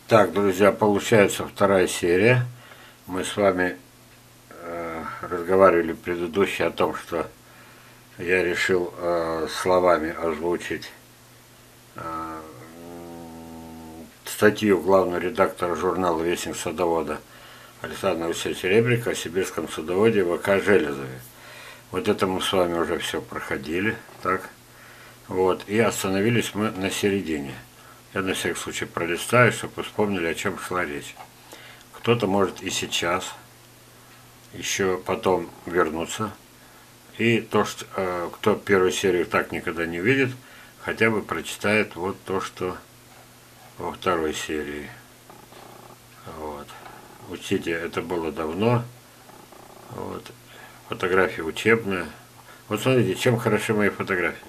Так, друзья, получается вторая серия. Мы с вами разговаривали в предыдущей о том, что я решил словами озвучить статью главного редактора журнала «Вестник садовода» Александра Васильевича Ребрика о сибирском садоводе В.К. Железове. Вот это мы с вами уже все проходили, так? Вот, и остановились мы на середине. Я на всякий случай пролистаю, чтобы вы вспомнили, о чем шла речь. Кто-то может и сейчас, еще потом вернуться. И то, что кто первую серию так никогда не видит, хотя бы прочитает вот то, что во второй серии. Вот. Учтите, это было давно. Вот. Фотография учебная. Вот смотрите, чем хороши мои фотографии.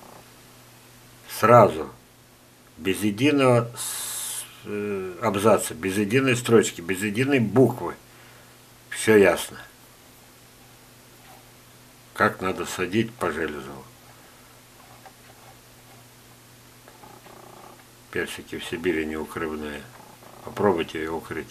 Сразу, без единого абзаца, без единой строчки, без единой буквы. Все ясно. Как надо садить по Железову. Персики в Сибири неукрывные. Попробуйте ее укрыть.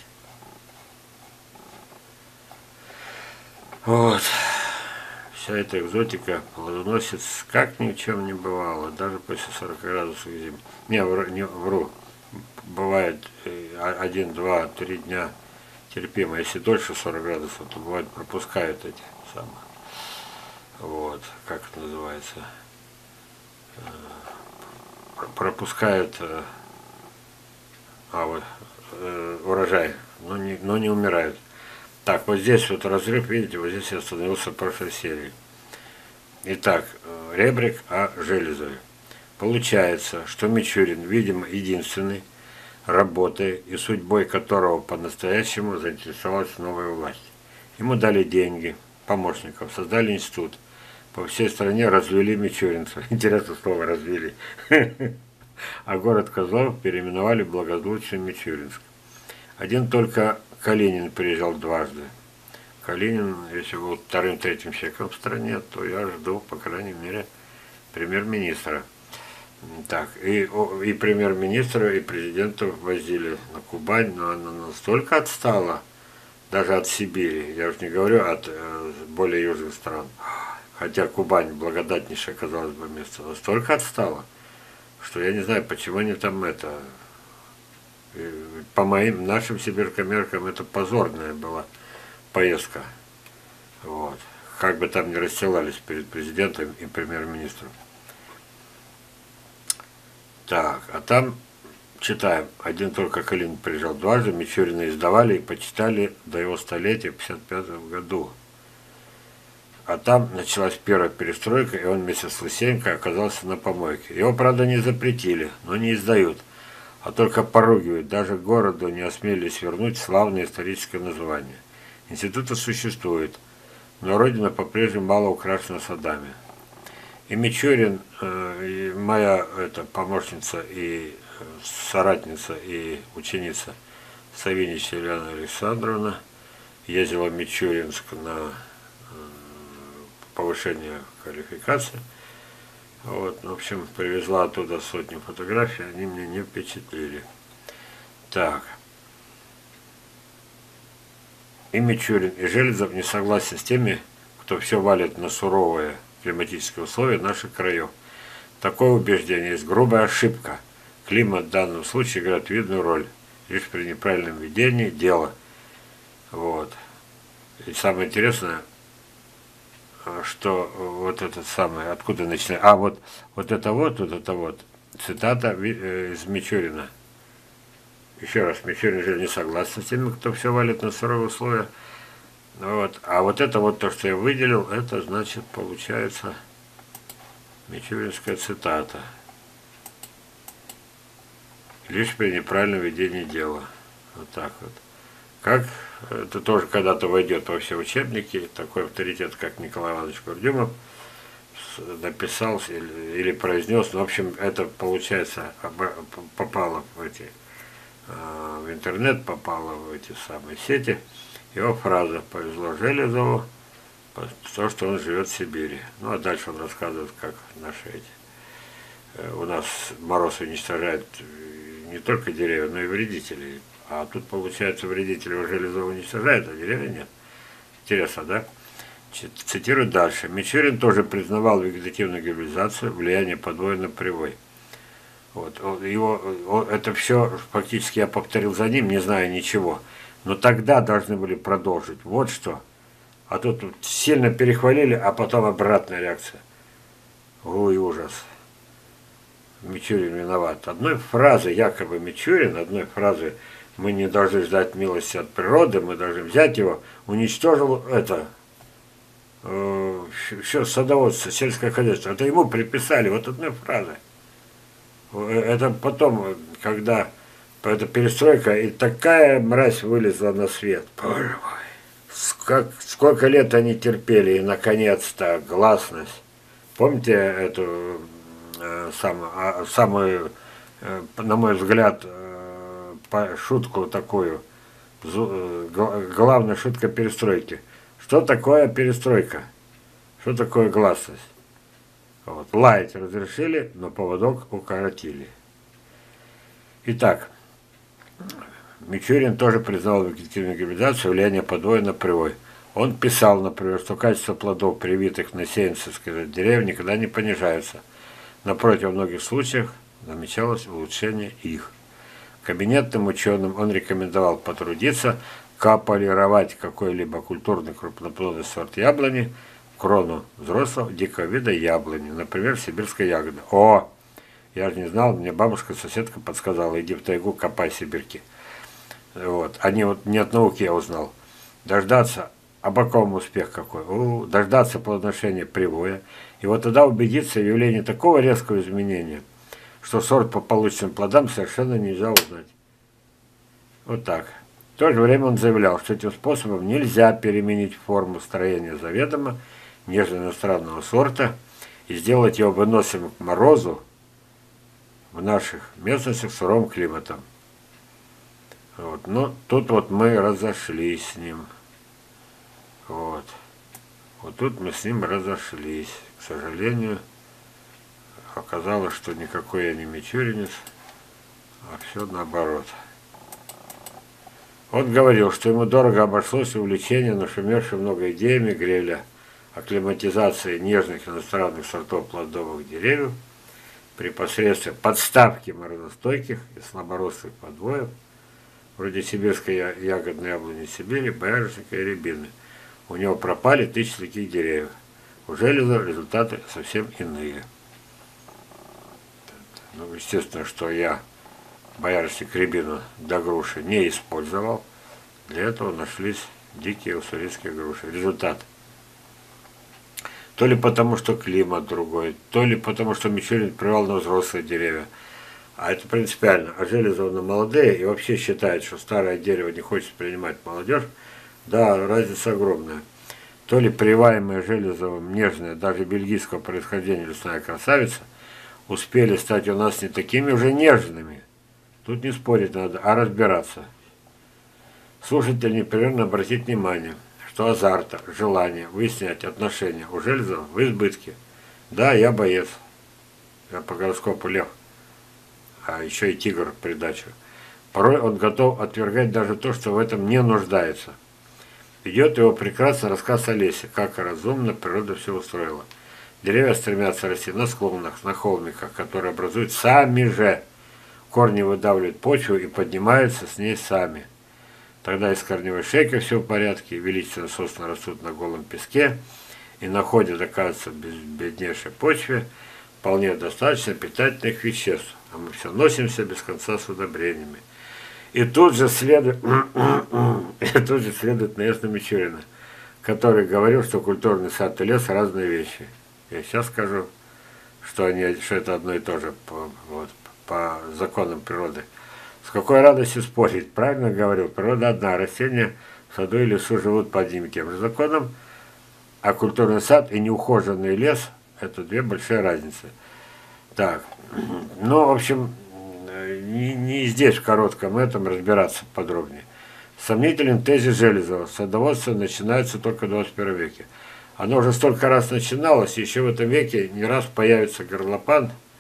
Вот. Вся эта экзотика плодоносит как ни в чем не бывало, даже после 40 градусов зимы. Не вру. Бывает 1, 2, 3 дня терпимо. Если дольше 40 градусов, то бывает пропускают эти самые. Вот, как это называется? Пропускают урожай, но не умирают. Так, вот здесь вот разрыв, видите, вот здесь я остановился в прошлой серии. Итак, Ребрик о Железове. Получается, что Мичурин, видимо, единственный, работой и судьбой которого по-настоящему заинтересовалась новая власть. Ему дали деньги, помощников, создали институт. По всей стране развели мичуринцев. Интересное слово «развели». А город Козлов переименовали благозвучным Мичуринск. Один только Калинин приезжал дважды. Калинин, если был вторым-третьим человеком в стране, то я жду, по крайней мере, премьер-министра. Так, и премьер-министра, и президентов возили на Кубань, но она настолько отстала, даже от Сибири, я уж не говорю от более южных стран, хотя Кубань, благодатнейшее, казалось бы, место, настолько отстала, что я не знаю, почему они там это... По моим, нашим сибиркомеркам это позорная была поездка. Вот. Как бы там ни расстилались перед президентом и премьер-министром. Так, а там читаем. Один только Калинин приезжал дважды, Мичурина издавали и почитали до его столетия в 1955 году. А там началась первая перестройка, и он вместе с Лысенко оказался на помойке. Его, правда, не запретили, но не издают, а только поругивают. Даже городу не осмелились вернуть славное историческое название. Институты существует, но родина по-прежнему мало украшена садами. И Мичурин, и моя помощница и соратница и ученица Савинич Елена Александровна ездила в Мичуринск на повышение квалификации. Вот, в общем, привезла оттуда сотню фотографий, они мне не впечатлили. Так. И Мичурин, и Железов не согласен с теми, кто все валит на суровые климатические условия наших краев. Такое убеждение есть грубая ошибка. Климат в данном случае играет видную роль. Лишь при неправильном ведении дела. Вот. И самое интересное, что вот этот самый, откуда начинает, вот это вот, цитата из Мичурина. Еще раз, Мичурин же не согласен с теми, кто все валит на суровые условия. Вот. А вот это вот то, что я выделил, это значит, получается, мичуринская цитата. Лишь при неправильном ведении дела. Вот так вот. Как это тоже когда-то войдет во все учебники, такой авторитет, как Николай Иванович Курдюмов, написал или произнес, ну, в общем, это, получается, попало в интернет, попало в эти самые сети. Его фраза «Повезло Железову, то, что он живет в Сибири». Ну, а дальше он рассказывает, как наши у нас мороз уничтожает не только деревья, но и вредителей. А тут, получается, вредители уже Железова уничтожают, а деревья нет. Интересно, да? Цитирую дальше. Мичурин тоже признавал вегетативную гибридизацию, влияние подвоя на привой. Вот, это все фактически я повторил за ним, не знаю ничего. Но тогда должны были продолжить. Вот что. А тут сильно перехвалили, а потом обратная реакция. Ой, ужас. Мичурин виноват. Одной фразы, якобы Мичурин, одной фразы мы не должны ждать милости от природы, мы должны взять его, уничтожил это, все садоводство, сельское хозяйство. Это ему приписали вот одной фразой. Это потом, когда эта перестройка, и такая мразь вылезла на свет. Боже мой. Сколько лет они терпели, и наконец-то гласность. Помните эту самую, на мой взгляд, шутку такую, главная шутка перестройки. Что такое перестройка? Что такое гласность? Вот. Лаять разрешили, но поводок укоротили. Итак, Мичурин тоже признал вегетативную гибридизацию, влияние подвоя на привой. Он писал, например, что качество плодов, привитых на сеянцев деревьев, никогда не понижается. Напротив, в многих случаях замечалось улучшение их. Кабинетным ученым он рекомендовал потрудиться, каполировать какой-либо культурный крупноплодный сорт яблони в крону взрослого дикого вида яблони, например, сибирской ягоды. О, я же не знал, мне бабушка-соседка подсказала, иди в тайгу, копай сибирки. Вот. Они вот не от науки я узнал. Дождаться, а боковом успех какой, дождаться плодоношения привоя, и вот тогда убедиться в явлении такого резкого изменения, что сорт по полученным плодам совершенно нельзя узнать. Вот так. В то же время он заявлял, что этим способом нельзя переменить форму строения заведомо нежно-иностранного сорта и сделать его выносимым к морозу в наших местностях с суровым климатом. Вот. Но тут вот мы разошлись с ним. Вот. Вот тут мы с ним разошлись. К сожалению, оказалось, что никакой я не мичуринец, а все наоборот. Он говорил, что ему дорого обошлось увлечение, нашумевшее много идеями Греля о климатизации нежных иностранных сортов плодовых деревьев при посредстве подставки морозостойких и слаборослых подвоев, вроде сибирской ягодной яблони Сибири, боярышника и рябины. У него пропали тысячи таких деревьев. У Железова результаты совсем иные. Ну, естественно, что я боярышник, рябину до груши не использовал. Для этого нашлись дикие уссурийские груши. Результат. То ли потому, что климат другой, то ли потому, что Мичурин привал на взрослые деревья. А это принципиально. А Железов на молодые и вообще считает, что старое дерево не хочет принимать молодежь. Да, разница огромная. То ли приваемая Железовым нежная, даже бельгийского происхождения лесная красавица, успели стать у нас не такими уже нежными. Тут не спорить надо, а разбираться. Слушатель непрерывно обратит внимание, что азарта, желание выяснять отношения у Железова в избытке. Да, я боец. Я по гороскопу лев. А еще и тигр в придачу. Порой он готов отвергать даже то, что в этом не нуждается. Идет его прекрасный рассказ о лесе, как разумно природа все устроила. Деревья стремятся расти на склонах, на холмиках, которые образуют сами же. Корни выдавливают почву и поднимаются с ней сами. Тогда из корневой шейки все в порядке, величественно сосны растут на голом песке, и находят, оказывается, в беднейшей почве вполне достаточно питательных веществ, а мы все носимся без конца с удобрениями. И тут же следует наезд на Мичурина, который говорил, что культурный сад и лес разные вещи. Я сейчас скажу, что это одно и то же по законам природы. С какой радостью спорить? Правильно говорил, природа одна, растения в саду и лесу живут по одним и тем же законам, а культурный сад и неухоженный лес – это две большие разницы. Так, ну, в общем, не здесь в коротком этом разбираться подробнее. Сомнителен тезис Железова. Садоводство начинается только в 21 веке. Оно уже столько раз начиналось, и еще в этом веке не раз появится горлопан,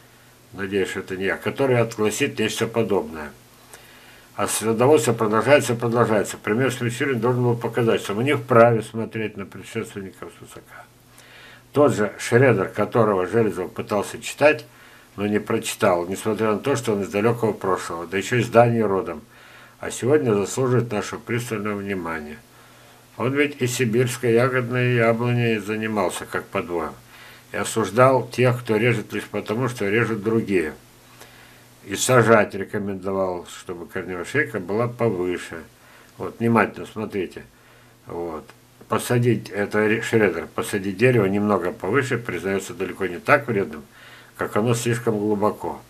надеюсь, что это не я, который отгласит нечто подобное. А садоводство продолжается. Пример с Мичурин должен был показать, что мы не вправе смотреть на предшественников свысока. Тот же Шредер, которого Железов пытался читать, но не прочитал, несмотря на то, что он из далекого прошлого, да еще из Дании родом, а сегодня заслуживает нашего пристального внимания. Он ведь и сибирской ягодной яблоней занимался, как по-двоему, и осуждал тех, кто режет лишь потому, что режут другие. И сажать рекомендовал, чтобы корневая шейка была повыше. Вот, внимательно смотрите. Вот. Посадить, это Шредер, посадить дерево немного повыше признается далеко не так вредным, как оно слишком глубоко.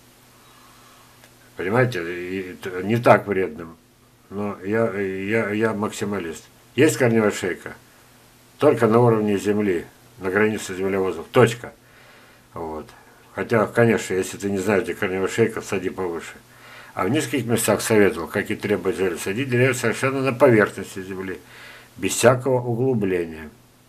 Понимаете, и не так вредным. Но я максималист. Есть корневая шейка? Только на уровне земли, на границе земля-воздух. Точка. Вот. Хотя, конечно, если ты не знаешь, где корневая шейка, сади повыше. А в низких местах советовал, как и требует Железов, садить деревья совершенно на поверхности земли, без всякого углубления.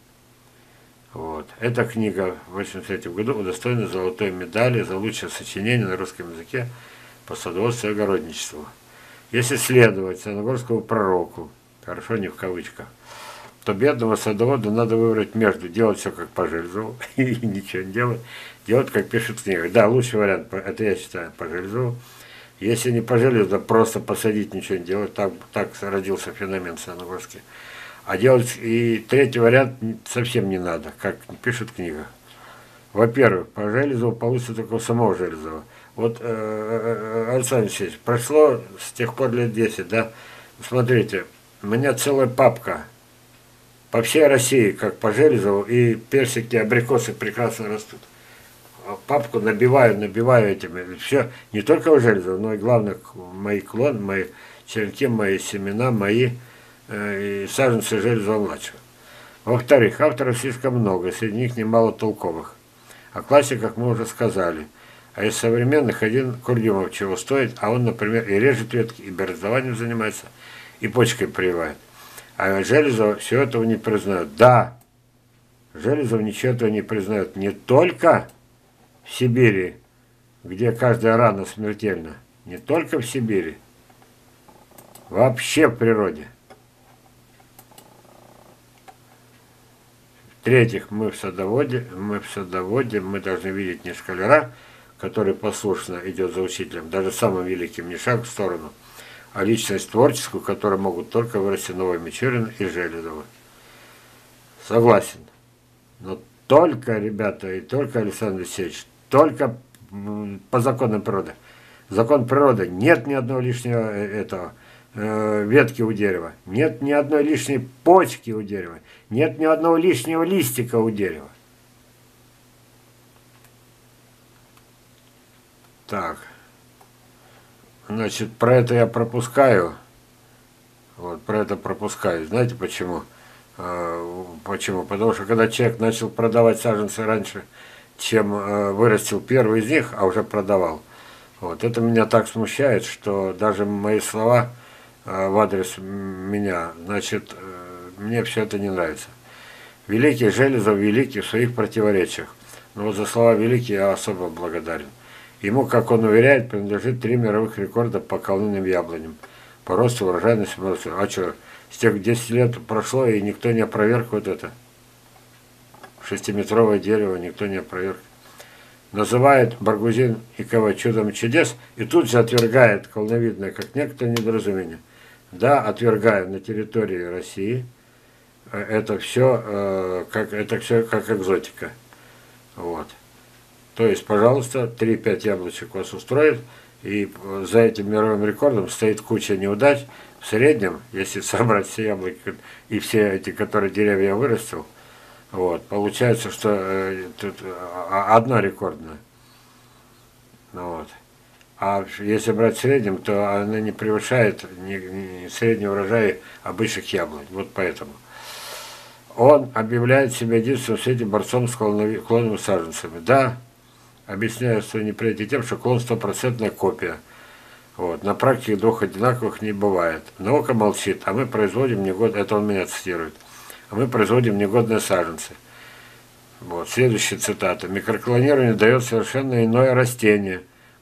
Вот. Эта книга в 1983 году удостоена золотой медали за лучшее сочинение на русском языке по садоводству и огородничеству. Если следовать садоводскому пророку, хорошо, не в кавычках, то бедного садовода надо выбрать между делать все как по Железову и ничего не делать, делать как пишет в книгах. Да, лучший вариант, это я считаю, по Железову. Если не по Железову, то просто посадить, ничего не делать, так родился феномен Саяногорский. А делать и третий вариант совсем не надо, как пишет в книгах. Во-первых, по Железову получится только у самого Железова. Вот, Александр Алексеевич, прошло с тех пор лет 10, да? Смотрите, у меня целая папка по всей России, как по Железову, и персики, абрикосы прекрасно растут. Папку набиваю этими. Все, не только у Железова, но и главное, мои клоны, мои черенки, мои семена, мои и саженцы Железова-младшего. Во-вторых, авторов слишком много, среди них немало толковых. О классиках мы уже сказали. А из современных один Курдюмов чего стоит, а он, например, и режет ветки, и березнованием занимается, и почкой прививает. А Железов все этого не признают. Да, Железов ничего этого не признает. Не только в Сибири, где каждая рана смертельна. Не только в Сибири. Вообще в природе. В-третьих, мы в садоводе, мы должны видеть не школяра, который послушно идет за учителем, даже самым великим, не шаг в сторону, а личность творческую, которую могут только вырасти новые Мичурин и Железовы. Согласен. Но только, ребята, и только, Александр Алексеевич, только по законам природы. Закон природы. Нет ни одного лишнего ветки у дерева. Нет ни одной лишней почки у дерева. Нет ни одного лишнего листика у дерева. Так. Значит, про это я пропускаю. Вот, про это пропускаю. Знаете почему? Почему? Потому что когда человек начал продавать саженцы раньше, чем вырастил первый из них, а уже продавал, вот, это меня так смущает, что даже мои слова в адрес меня, значит, мне все это не нравится. Великий Железов, великий в своих противоречиях. Но вот за слова великий я особо благодарен. Ему, как он уверяет, принадлежит 3 мировых рекорда по колонным яблоням. По росту, урожайности, а что, с тех 10 лет прошло, и никто не опроверг вот это. 6-метровое дерево никто не опроверг. Называет Баргузин и Кава чудом чудес, и тут же отвергает колоновидное, как некоторое недоразумение. Да, отвергаю на территории России. Это все как экзотика. Вот. То есть, пожалуйста, 3-5 яблочек вас устроит, и за этим мировым рекордом стоит куча неудач. В среднем, если собрать все яблоки и все эти, которые деревья я вырастил, вот, получается, что тут одна рекордная. Ну, вот. А если брать в среднем, то она не превышает ни среднего урожая обычных яблонь. Вот поэтому. Он объявляет себя единственным в свете борцом с клоновыми саженцами. Да, объясняю свое неприятие тем, что клон стопроцентная копия. Вот. На практике двух одинаковых не бывает. Наука молчит, а мы производим негодные, это он меня цитирует, а мы производим негодные саженцы. Вот. Следующая цитата. Микроклонирование дает совершенно иное растение,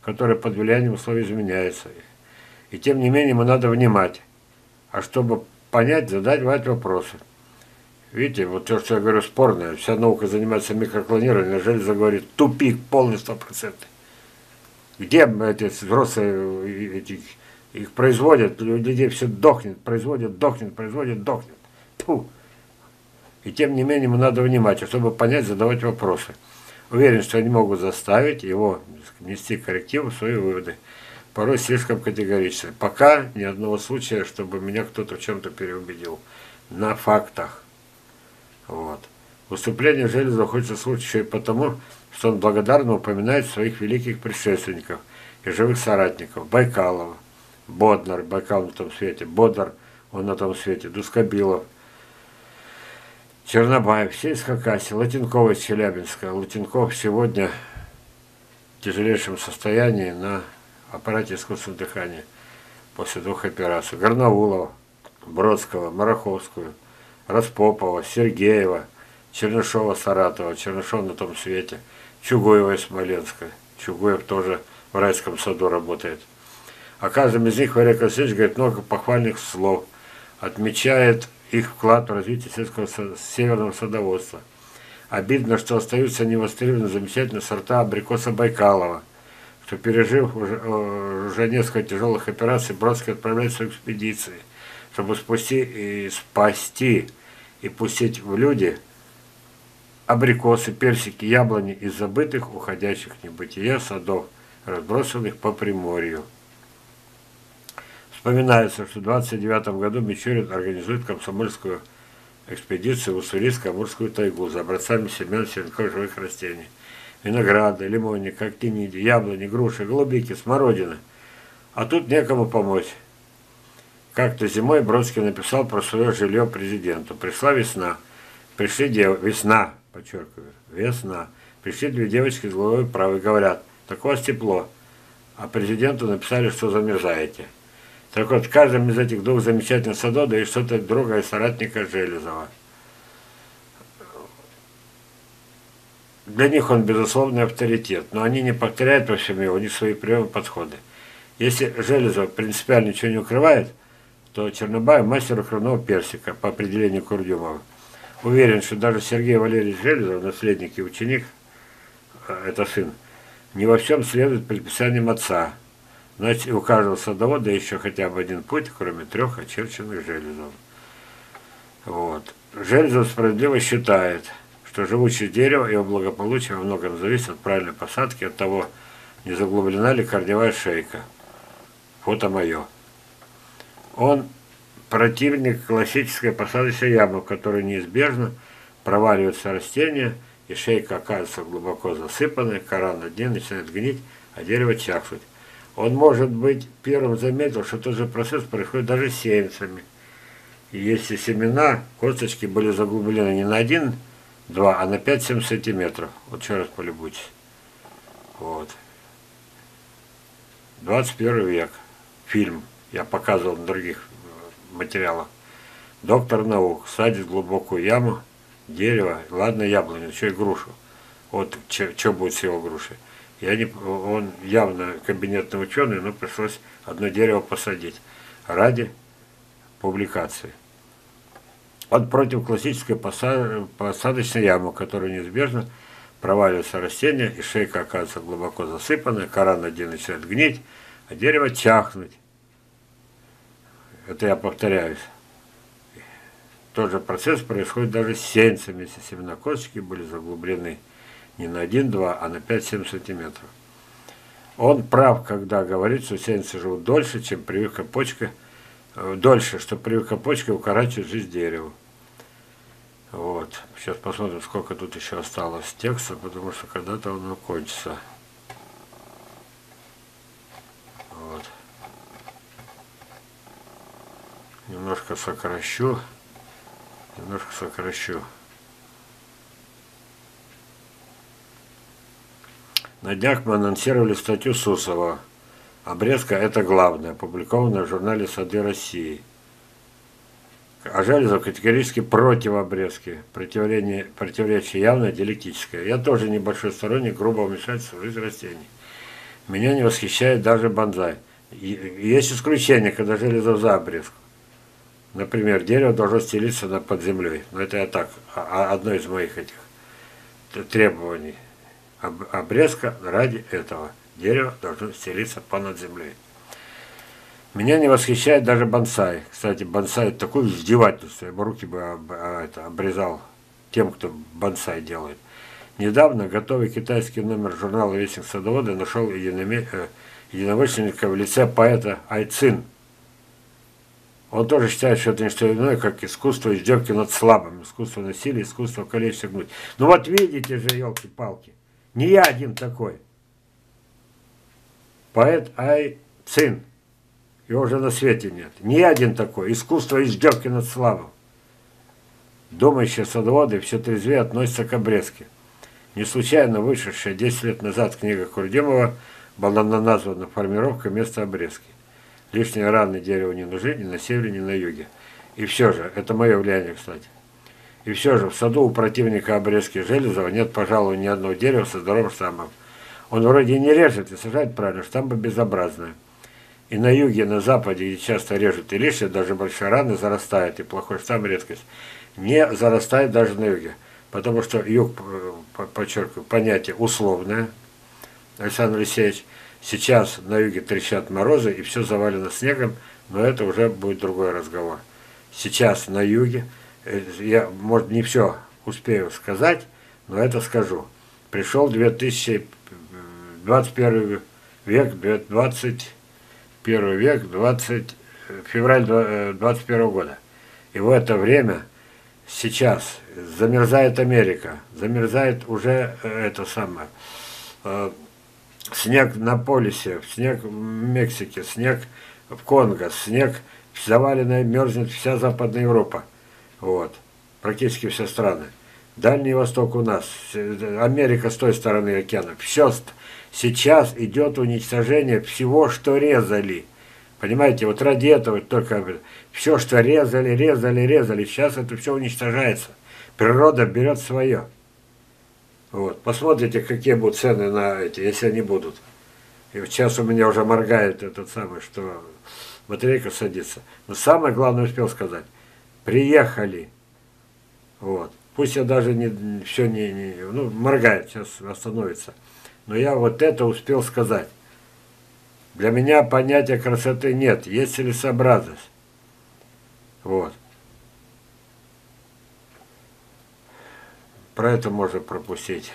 который под влиянием условий изменяется. И тем не менее ему надо внимать. А чтобы понять, задать вопросы. Видите, вот то, что я говорю, спорное. Вся наука занимается микроклонированием, железо говорит, тупик полный 100%. Где эти взрослые, их производят, людей все дохнет, производят, дохнет, производят, дохнет. Фу. И тем не менее ему надо внимать, чтобы понять, задавать вопросы. Уверен, что они могут заставить его внести коррективы в свои выводы. Порой слишком категорично. Пока ни одного случая, чтобы меня кто-то в чем-то переубедил. На фактах. Вот. Выступление Железова хочется слушать еще и потому, что он благодарно упоминает своих великих предшественников и живых соратников. Байкалова, Боднар, Байкал на том свете, Бодар, он на том свете, Дускобилов, Чернобаев, все из Хакасии, Латинков из Челябинска. Латинков сегодня в тяжелейшем состоянии на аппарате искусственного дыхания после 2 операций. Горнаулова, Бродского, Мараховскую, Распопова, Сергеева, Чернышова, Саратова, Чернышов на том свете, Чугуева из Смоленска. Чугуев тоже в райском саду работает. О каждом из них Валерий Константинович говорит много похвальных слов, отмечает их вклад в развитие северного садоводства. Обидно, что остаются невостребованы замечательные сорта абрикоса Байкалова, что, пережив уже несколько тяжелых операций, Бродский отправляется в экспедиции, чтобы спасти и пустить в люди абрикосы, персики, яблони из забытых, уходящих в небытие садов, разбросанных по Приморью. Вспоминается, что в 1929 году Мичурин организует комсомольскую экспедицию в Уссурийско-Амурскую тайгу за образцами семян черенков живых растений. Винограда, лимонника, актиниди, яблони, груши, голубики, смородины. А тут некому помочь. Как-то зимой Бродский написал про свое жилье президенту. Пришла весна. Весна, подчеркиваю, весна. Пришли 2 девочки с головой правой, говорят, так у вас тепло. А президенту написали, что замерзаете. Так вот, в каждом из этих 2 замечательных садов, да и что-то друга и соратника Железова. Для них он безусловный авторитет, но они не повторяют во всем его, у них свои приемы, подходы. Если Железов принципиально ничего не укрывает, то Чернобаев мастер укрывного персика по определению Курдюмова. Уверен, что даже Сергей Валерьевич Железов, наследник и ученик, это сын, не во всем следует предписаниям отца. Значит, у каждого садовода еще хотя бы один путь, кроме 3 очерченных Железов. Вот. Железов справедливо считает, что живучесть дерева и его благополучие во многом зависит от правильной посадки, от того, не заглублена ли корневая шейка. Фото мое. Он противник классической посадочной ямы, в которой неизбежно проваливаются растения, и шейка оказывается глубоко засыпанной, кора на дне начинает гнить, а дерево чахнуть. Он, может быть, первым заметил, что тот же процесс происходит даже с сеянцами. И если семена, косточки были заглублены не на 1-2, а на 5-7 сантиметров. Вот еще раз полюбуйтесь. Вот. 21 век. Фильм. Я показывал на других материалах. Доктор наук садит глубокую яму, дерево, ладно, яблоню, еще и грушу. Вот что будет с его грушей. Он явно кабинетный ученый, но пришлось одно дерево посадить ради публикации. Он против классической посадочной ямы, в которой неизбежно проваливаются растения, и шейка оказывается глубоко засыпанная, кора на дне начинает гнить, а дерево чахнуть. Это я повторяюсь. Тот же процесс происходит даже с сеянцами, если семена косточки были заглублены не на 1-2, а на 5-7 сантиметров. Он прав, когда говорит, что сеянцы живут дольше, чем прививка почка, что прививка почки укорачивает жизнь дереву. Вот. Сейчас посмотрим, сколько тут еще осталось текста, потому что когда-то он кончится. Вот. Немножко сокращу. На днях мы анонсировали статью Суслова «Обрезка – это главное», опубликованная в журнале «Сады России». А Железов категорически против обрезки, противоречие явно диалектическое. Я тоже небольшой сторонник грубого вмешательства в жизнь растений. Меня не восхищает даже бонсай. Есть исключения, когда железо за обрезку. Например, дерево должно стелиться под землей. Но это я так, одно из моих этих требований. Обрезка ради этого. Дерево должно стелиться понад землей. Меня не восхищает даже бонсай. Кстати, бонсай это такое издевательство. Я бы руки обрезал тем, кто бонсай делает. Недавно готовый китайский номер журнала «Вестник садовода» нашел единомышленника в лице поэта Айцин. Он тоже считает, что это не что иное, как искусство издевки над слабым, искусство насилия, искусство калечить гнуть. Ну вот видите же, елки-палки, не я один такой. Поэт Айцин, его уже на свете нет. Не я один такой, искусство издевки над слабым. Думающие садоводы все трезвее относятся к обрезке. Не случайно вышедшая 10 лет назад книга Курдюмова была названа «Формировка места обрезки». Лишние раны дереву не нужны ни на севере, ни на юге. И все же, это мое влияние, кстати. И все же, в саду у противника обрезки Железова нет, пожалуй, ни одного дерева со здоровым штамбом. Он вроде и не режет, и сажает правильно, штамбы безобразные. И на юге, и на западе, где часто режут и лишние, даже большие раны зарастают, и плохой штамб редкость. Не зарастает даже на юге. Потому что юг, подчеркиваю, понятие условное, Александр Алексеевич. Сейчас на юге трещат морозы и все завалено снегом, но это уже будет другой разговор. Сейчас на юге, я, может, не все успею сказать, но это скажу. Пришел 2021 век, 21 век, февраль 2021 года. И в это время сейчас замерзает Америка, замерзает уже это самое... снег на полюсе, снег в Мексике, снег в Конго, снег заваленная, мерзнет вся Западная Европа. Вот. Практически все страны. Дальний Восток у нас, Америка с той стороны океана. Все сейчас идет уничтожение всего, что резали. Понимаете, вот ради этого только все, что резали, сейчас это все уничтожается. Природа берет свое. Вот. Посмотрите, какие будут цены на эти, если они будут. И сейчас у меня уже моргает этот самый, что батарейка садится. Но самое главное успел сказать. Приехали. Вот. Пусть я даже все не моргает, сейчас остановится. Но я вот это успел сказать. Для меня понятия красоты нет, есть целесообразность. Вот. Про это можно пропустить,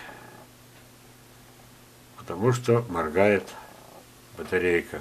потому что моргает батарейка.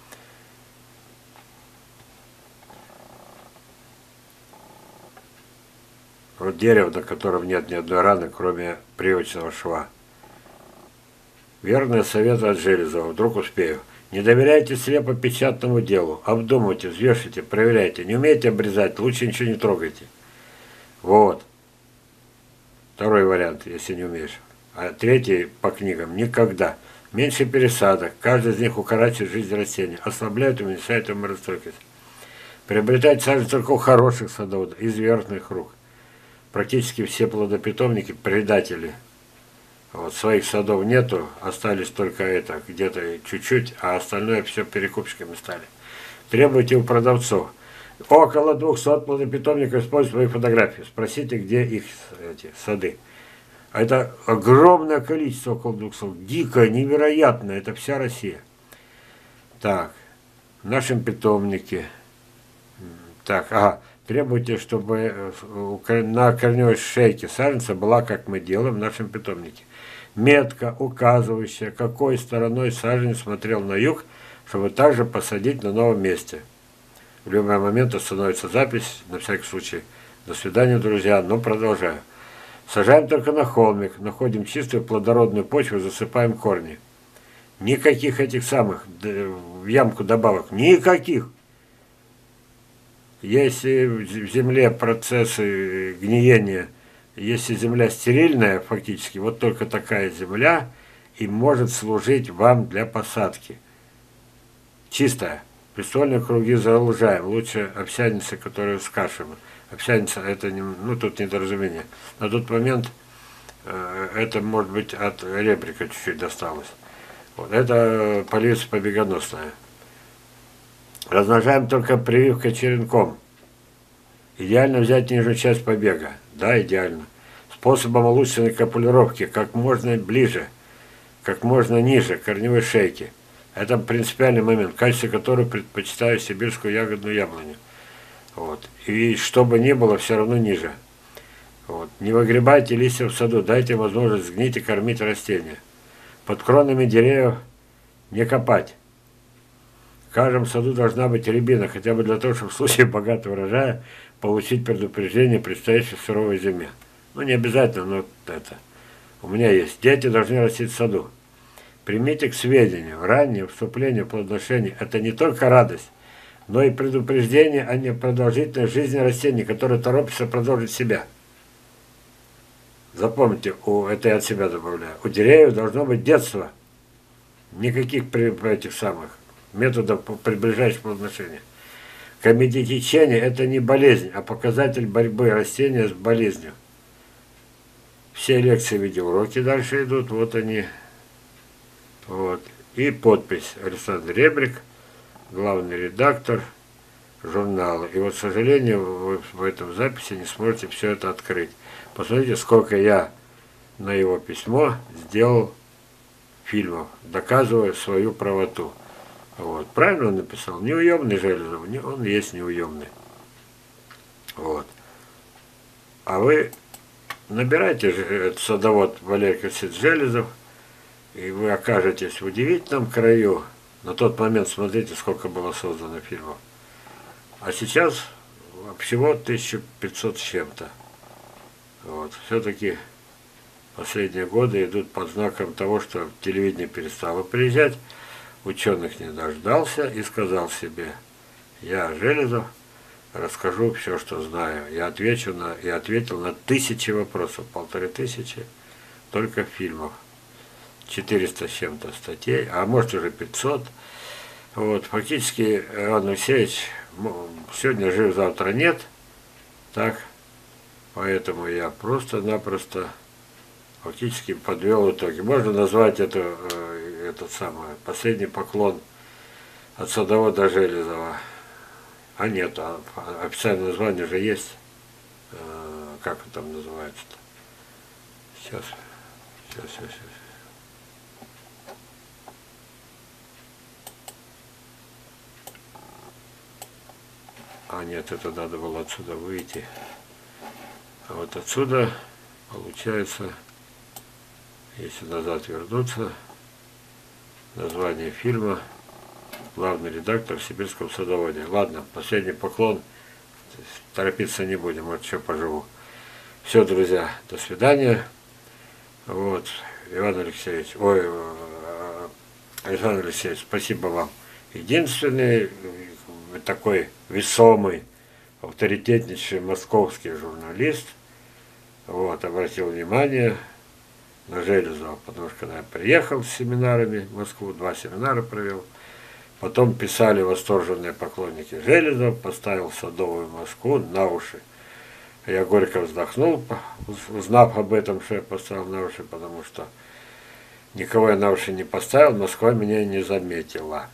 Вот дерево, на котором нет ни одной раны, кроме привычного шва. Верные советы от Железова, вдруг успею. Не доверяйте слепо печатному делу, обдумывайте, взвешивайте, проверяйте. Не умеете обрезать, лучше ничего не трогайте. Вот. Второй вариант, если не умеешь. А третий по книгам – никогда. Меньше пересадок. Каждый из них укорачивает жизнь растения. Ослабляет и уменьшает его морозостойкость. Приобретать саженцы только у хороших садоводов, из верхних рук. Практически все плодопитомники – предатели. Вот, своих садов нету, остались только это, где-то чуть-чуть, а остальное все перекупщиками стали. Требуйте у продавцов. Около 200 плодопитомников используют свои фотографии. Спросите, где их эти сады. А это огромное количество, около 200. Дикое, невероятное. Это вся Россия. Так, в нашем питомнике. Так, ага. Требуйте, чтобы на корневой шейке саженца была, как мы делаем в нашем питомнике. Метка, указывающая, какой стороной саженец смотрел на юг, чтобы также посадить на новом месте. В любой момент остановится запись, на всякий случай. До свидания, друзья, но продолжаю. Сажаем только на холмик, находим чистую плодородную почву, засыпаем корни. Никаких этих самых, в ямку добавок, никаких. Если в земле процессы гниения, если земля стерильная фактически, вот только такая земля и может служить вам для посадки. Чистая. Приствольные круги залужаем. Лучше овсяницы, которые с кашем. Овсяница, это не, тут недоразумение. На тот момент это, может быть, от ребрика чуть-чуть досталось. Вот. Это полиция побегоносная. Размножаем только прививкой черенком. Идеально взять нижнюю часть побега. Да, идеально. Способом улучшенной копулировки как можно ближе, как можно ниже корневой шейки. Это принципиальный момент, в качестве которого предпочитаю сибирскую ягодную яблоню. Вот. И чтобы не было, все равно ниже. Вот. Не выгребайте листья в саду, дайте возможность сгнить и кормить растения. Под кронами деревьев не копать. В каждом саду должна быть рябина, хотя бы для того, чтобы в случае богатого урожая получить предупреждение о предстоящей суровой зиме. Ну, не обязательно, но это. У меня есть. Дети должны расти в саду. Примите к сведению, раннее вступление в плодоношение – это не только радость, но и предупреждение о непродолжительной жизни растений, которые торопятся продолжить себя. Запомните, это я от себя добавляю, у деревьев должно быть детство. Никаких этих самых методов приближающих плодоношения. Камедитечение – это не болезнь, а показатель борьбы растения с болезнью. Все лекции, видеоуроки дальше идут, вот они. Вот. И подпись Александр Ребрик, главный редактор журнала. И вот, к сожалению, вы в этом записи не сможете все это открыть. Посмотрите, сколько я на его письмо сделал фильмов, доказывая свою правоту. Вот. Правильно он написал? Неуемный Железов, он есть неуемный. Вот. А вы набирайте садовод Валерий Косич Железов, и вы окажетесь в удивительном краю. На тот момент смотрите, сколько было создано фильмов. А сейчас всего 1500 с чем-то. Вот. Все-таки последние годы идут под знаком того, что телевидение перестало приезжать, ученых не дождался и сказал себе: я, Железов, расскажу все, что знаю. Я ответил на 1000 вопросов, 1500 только фильмов. 400 с чем-то статей, а может уже 500. Вот, фактически Иван Алексеевич сегодня жив, завтра нет. Так, поэтому я просто-напросто фактически подвел итоги. Можно назвать это этот самый последний поклон от садовода Железова. А нет, официальное название же есть. Как он там называется-то? Сейчас. А нет, это надо было отсюда выйти. А вот отсюда получается, если назад вернуться, название фильма «Главный редактор Сибирского садоводия». Ладно, последний поклон. Торопиться не будем, вот еще поживу. Все, друзья, до свидания. Вот, Иван Алексеевич, Александр Алексеевич, спасибо вам. Единственный такой весомый, авторитетнейший московский журналист, вот, обратил внимание на Железова, потому что когда я приехал с семинарами в Москву, 2 семинара провел, потом писали восторженные поклонники Железова, поставил Садовую Москву на уши. Я горько вздохнул, узнав об этом, что я поставил на уши, потому что никого я на уши не поставил, Москва меня не заметила.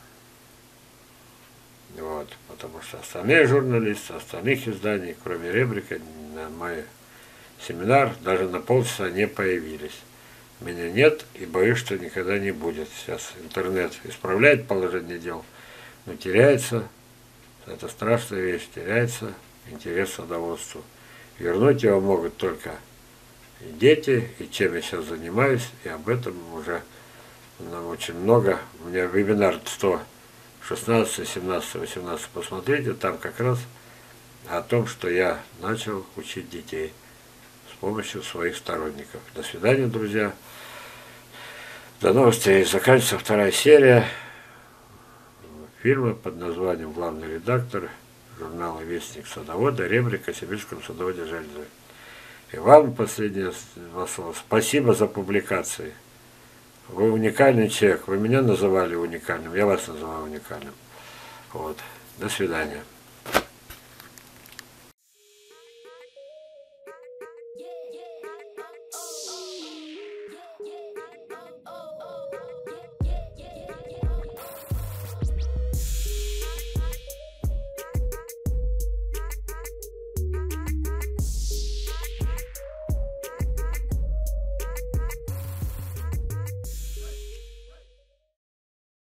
Вот, потому что остальные журналисты, остальных изданий, кроме Ребрика, на мой семинар даже на полчаса не появились. Меня нет и боюсь, что никогда не будет. Сейчас интернет исправляет положение дел, но теряется, это страшная вещь, теряется интерес к садоводству. Вернуть его могут только и дети, и чем я сейчас занимаюсь, и об этом уже нам очень много. У меня вебинар 116, 17, 18, посмотрите, там как раз о том, что я начал учить детей с помощью своих сторонников. До свидания, друзья. До новых встреч. Заканчивается 2-я серия фильма под названием «Главный редактор» журнала «Вестник садовода» Ребрик о Сибирском садоводе Железове. И вам последнее слово. Спасибо за публикации. Вы уникальный человек. Вы меня называли уникальным, я вас называю уникальным. Вот. До свидания.